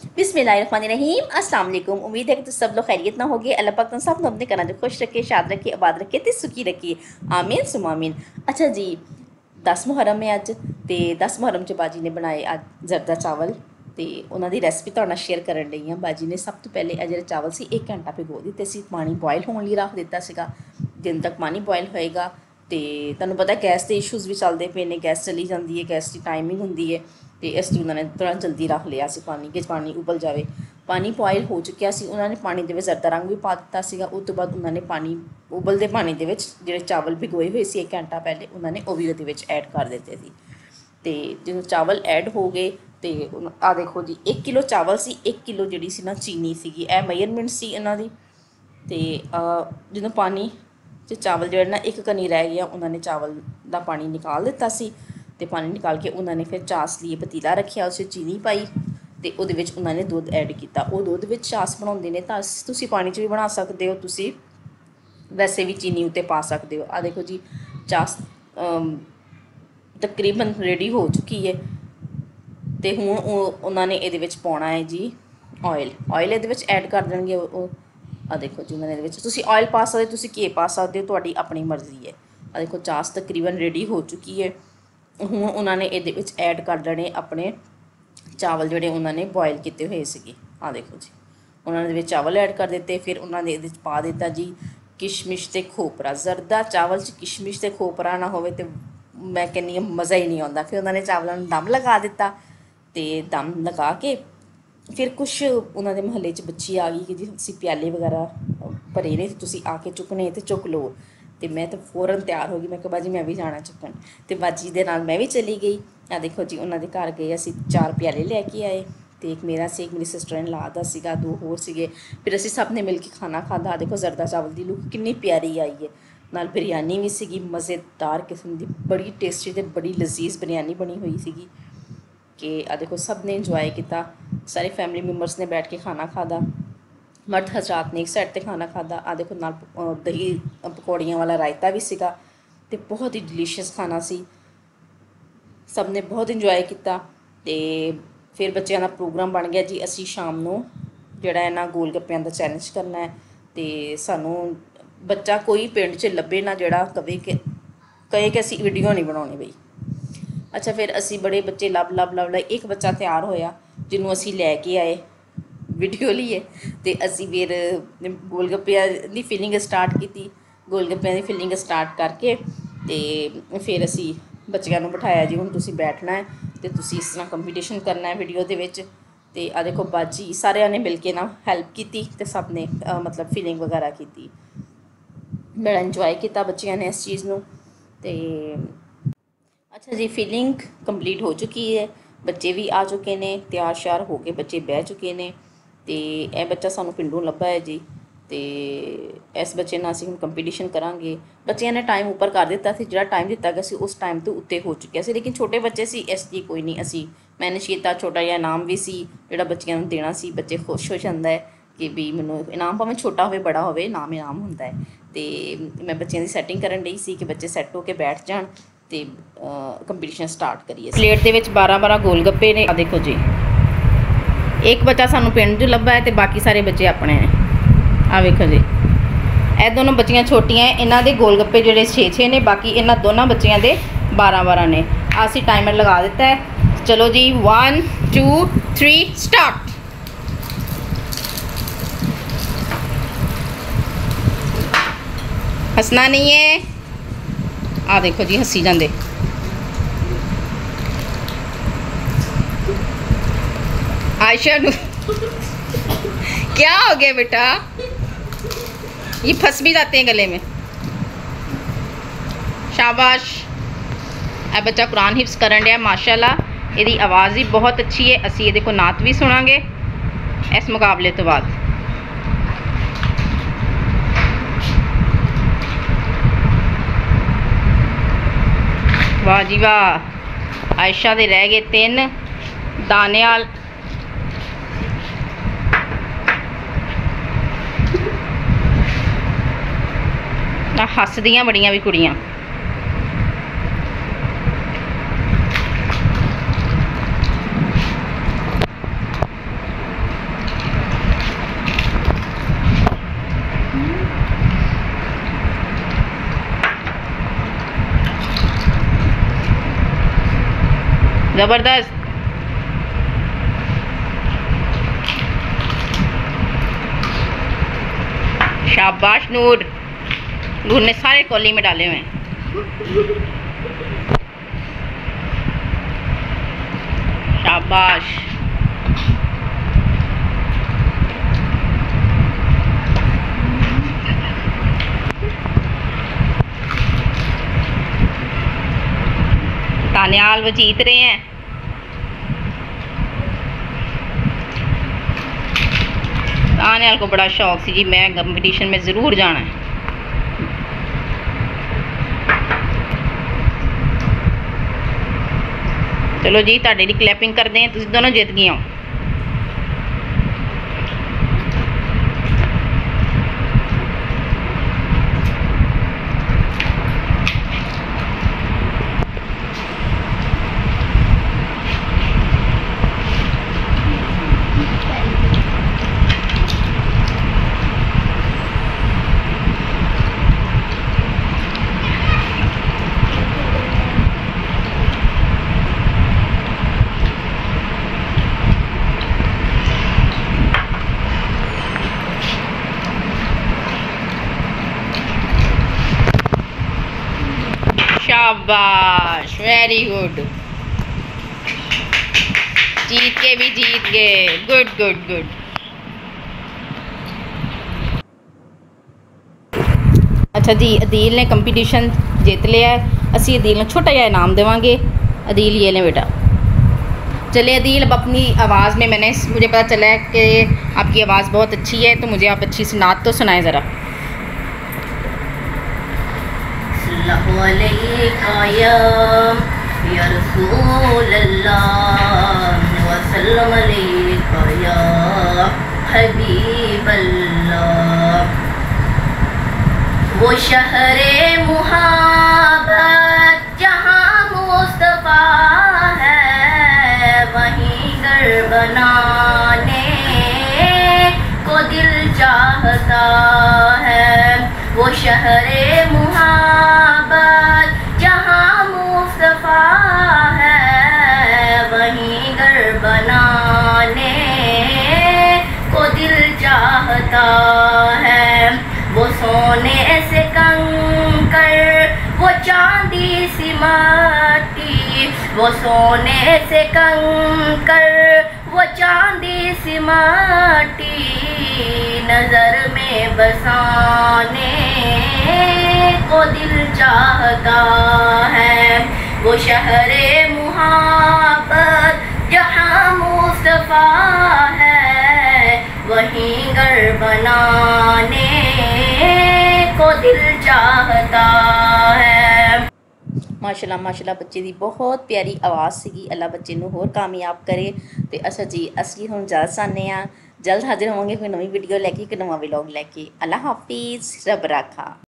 बिस्मिल्लाहिर्रहमानिर्रहीम अस्सलाम वालेकुम। उम्मीद है कि तुम सब लोग खैरियत ना होगे। अल्लाह पाक तुम सब अपने घरों खुश रखे, शाद रखे, आबाद रखे ते सुखी रखे। आमीन सुम आमीन। अच्छा जी, 10 मुहर्रम है अज ते 10 मुहर्रम च बाजी ने बनाए अज जरदा चावल ते उन्हों की रेसिपी तुहाडे नाल शेयर करन लगी हाँ। बाजी ने सब तो पहले जो चावल से 1 घंटा भिगो दिते सी, पानी बॉयल होने लिए रख दिता सीगा। दिन तक पानी बॉयल होएगा तो तुहानूं पता गैस के इशूज़ भी चलते पे ने, गैस चली जाती है, गैस की टाइमिंग होंगी है तो इस उन्होंने थोड़ा जल्दी रख लिया सी पानी कि पानी उबल जाए। पानी बॉयल हो चुकिया सी, उन्होंने पानी के जरदा रंग भी पा दिता सीगा। उस तो बाद उन्होंने पानी उबलते पानी के जो चावल भिगोए हुए सी 1 घंटा पहले उन्होंने वो भी वो ऐड कर दिते थे। तो जो चावल ऐड हो गए तो आ देखो जी 1 किलो चावल सी, 1 किलो जी सी ना चीनी सी, यह मेजरमेंट सी इन्हों की। तो जो पानी चावल जो ना 1 कनी रह गया उन्होंने चावल का पानी निकाल दिता सी। तो पानी निकाल के उन्होंने फिर चास लिए पतीला रखा, उस चीनी पाई तो वो उन्होंने दुध ऐड किया। वो दुध में चास बनाते हैं तो तुम पानी भी बना सकते हो, तुम वैसे भी चीनी उत्ते पा सकते हो। आ देखो जी चास तकरीबन रेडी हो चुकी है। तो हुण उन्होंने ये पाना है जी ऑयल। ऑयल ये ऐड कर देंगे वो। आ देखो जी उन्होंने तुम ऑयल पा सकते, तुम घी पा सकते हो, तुहाडी अपनी मर्जी है। आ देखो चास तकरीबन रेडी हो चुकी है। हुण उन्होंने ये ऐड कर देने अपने चावल जोड़े उन्होंने बॉयल किए हुए थे। आ देखो जी उन्होंने चावल ऐड कर दिते। फिर उन्होंने ये पा दिता जी किशमिश ते खोपरा। जरदा चावल च किशमिश ते खोपरा ना हो तो मैं कहनी मज़ा ही नहीं आता। फिर उन्होंने चावलों में दम लगा दिता तो दम लगा के फिर कुछ उन्होंने महल्ले बच्ची आ गई कि जी असी प्याले वगैरह भरे ने, तुसी आके चुकने तो चुक लो। तो मैं तो फौरन तैयार हो गई, मैं कहा बाजी मैं भी जाना चुकन। तो बाजी के नाल मैं भी चली गई। आ देखो जी उन्होंने घर गए, असी 4 प्याले लैके आए। तो एक मेरा से, एक मेरी सिस्टर इन ला दा सीगा, 2 होर सीगे। फिर असी सब ने मिल के खाना खाधा। देखो जरदा चावल की लुक कितनी प्यारी आई है, नाल बिरयानी भी सीगी मज़ेदार किस्म की, बड़ी टेस्टी तो बड़ी लजीज बिरयानी बनी हुई सीगी कि आ देखो सब ने इंजॉय किया। सारे फैमिली मैंबर्स ने बैठ के खाना खादा। मर्द हजरात ने एक साइड पर खाना खादा। आ देखो नाल दही पकौड़ियाँ वाला रायता भी सीगा तो बहुत ही डिलीशियस खाना सी। सब ने बहुत इंजॉय किया। तो फिर बच्चों का प्रोग्राम बन गया जी असी शाम को जोड़ा है ना गोल गप्पियां का चैलेंज करना है। तो सानू बच्चा कोई पिंड च लभे ना जोड़ा कहे कि असी वीडियो नहीं बनानी बई। अच्छा फिर असी बड़े बच्चे लभ एक बच्चा तैयार होया जिन्होंने असी लैके आए वीडियो लिए। तो असी फिर गोलगप्पियां की फिलिंग स्टार्ट की। गोलगप्पियां की फिलिंग स्टार्ट करके तो फिर असी बच्चों को बिठाया जी हुण तुसीं बैठना है तो तुसीं इस तरह कंपीटिशन करना है वीडियो के विच। तो आ देखो बाजी सारिया ने मिल के ना हैल्प की तो सब ने मतलब फिलिंग वगैरह की। बड़ा इंजॉय किया बच्चों ने इस चीज़ को। तो अच्छा जी फिलिंग कंप्लीट हो चुकी है, बच्चे भी आ चुके हैं, तैयार श्यार हो के बच्चे बह चुके हैं। तो यह बच्चा सानू पिंडों लभा है जी। तो इस बच्चे नाल असीं हुण कंपीटिशन करांगे। बच्चों ने टाइम उपर कर दिता सी, जिहड़ा टाइम दिता गया सी उस टाइम तो उत्ते हो चुकिया सी, लेकिन छोटे बच्चे सी इसलिए कोई नहीं असीं मैनेज किया। छोटा जिहा इनाम भी सी जिहड़ा बच्चों नूं देना सी। बच्चे खुश हो जांदा है कि भी मैनूं इनाम भावें छोटा हो बड़ा हो इनाम हुंदा है। तो मैं बच्चों की सैटिंग करन डई सी कि बच्चे सैट होकर बैठ जाण तो कंपीटिशन स्टार्ट करिए। प्लेट के 12-12 गोलगप्पे ने। आ देखो जी एक बच्चा सानू पिंड चों लभा है तो बाकी सारे बच्चे अपने हैं। आ वेखो जी ये दोनों बच्चियां छोटियां हैं, इन्हां दे गोलगप्पे जोड़े 6-6 ने, बाकी इन्हां दोनों बच्चियां दे 12-12 ने। असीं टाइमर लगा दिता है। चलो जी 1 2 3 स्टार्ट। हसना नहीं है। आ देखो जी हसी जाते। आयशा क्या हो गया बेटा, ये फंस भी जाते हैं गले में। शाबाश। ए बच्चा कुरान हिफ्स करन दिया माशाल्लाह, इसकी आवाज़ भी बहुत अच्छी है। असी ये देखो नात भी सुनांगे इस मुकाबले तो बाद। वाह जी वाह। आयशा दे रह गए 3 दानियाल हसदियां बड़ियां भी कुड़ियां। ज़बरदस्त। शाबाश नूर। नूर ने सारे कॉली में डाले हुए हैं। शाबाश। तानियाल वो जीत रहे हैं। तानियाल को बड़ा शौक सी जी, मैं कंपटीशन में ज़रूर जाना है। चलो जी, तुहाडे लई क्लैपिंग करते हैं, तुसीं दोनों जित गए हो। शाबाश, वेरी गुड। जीत के भी जीत गए। Good good good. अच्छा जी, अदील ने कंपटीशन जीत लिया है। असी अदील ने छोटा जिहा इनाम देवांगे। अदील ये लें बेटा। चले अदील, अब अपनी आवाज़ में मुझे पता चला है कि आपकी आवाज़ बहुत अच्छी है, तो मुझे आप अच्छी सी नात तो सुनाएं ज़रा। या रसूल अल्लाह वसल्लम अलैका या हबीब अल्लाह। वो शहरे मुहब्बत जहाँ मुस्तफ़ा है, वहीं घर बनाने को दिल चाहता है। वो शहरे मुहब्बत जहाँ मुस्तफ़ा है, वहीं घर बनाने को दिल चाहता है। वो सोने से कंकर, वो चांदी सी माटी, वो सोने से कंकर, वो चांदी सी माटी, नजर में बसाने को दिल चाहता है। वो शहरे मुहब्बत जहाँ मुस्तफ़ा है, वहीं घर बनाने को दिल चाहता है। माशाल्लाह माशाल्लाह, बच्चे दी बहुत प्यारी आवाज़ सीगी। अल्लाह बच्चे नूं होर कामयाब करे। ते अच्छा जी, असीं हुण जा साने आ। जल्द हाजिर होवांगे कोई नवी वीडियो लैके, एक नवा व्लॉग लैके। अल्लाह हाफिज़, रब राखा।